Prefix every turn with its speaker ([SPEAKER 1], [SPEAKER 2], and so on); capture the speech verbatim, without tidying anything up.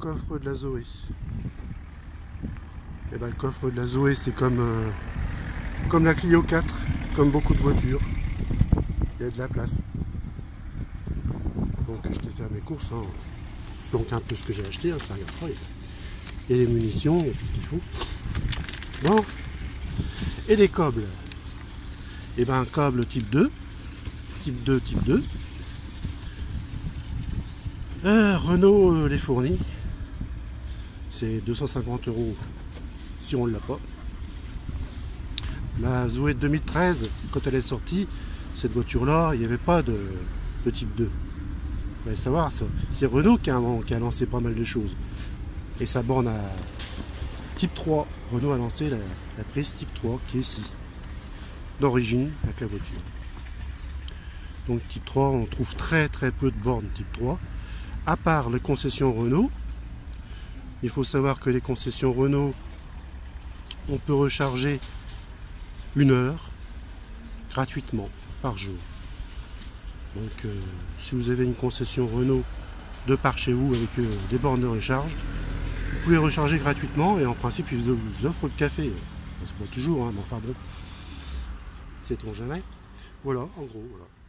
[SPEAKER 1] coffre de la Zoé. Et ben, le coffre de la Zoé, c'est comme, euh, comme la Clio quatre, comme beaucoup de voitures. Il y a de la place. Donc je t'ai fait mes courses. Hein. Donc un peu ce que j'ai acheté, hein, ça regarde pas. Il y a des munitions, il y a tout ce qu'il faut. Bon. Et les câbles. Et ben un câble type deux. Type deux, type deux. Euh, Renault euh, les fournit. C'est deux cent cinquante euros si on ne l'a pas. La Zoé de deux mille treize, quand elle est sortie, cette voiture-là, il n'y avait pas de, de type deux. Vous allez savoir, c'est Renault qui a, qui a lancé pas mal de choses. Et sa borne à type trois. Renault a lancé la, la prise type trois qui est ici. D'origine avec la voiture. Donc type trois, on trouve très très peu de bornes type trois. À part les concessions Renault. Il faut savoir que les concessions Renault, on peut recharger une heure gratuitement par jour. Donc euh, si vous avez une concession Renault de par chez vous avec euh, des bornes de recharge, vous pouvez recharger gratuitement et en principe ils vous offrent le café. C'est pas toujours, hein, mais enfin bon, sait-on jamais. Voilà, en gros, voilà.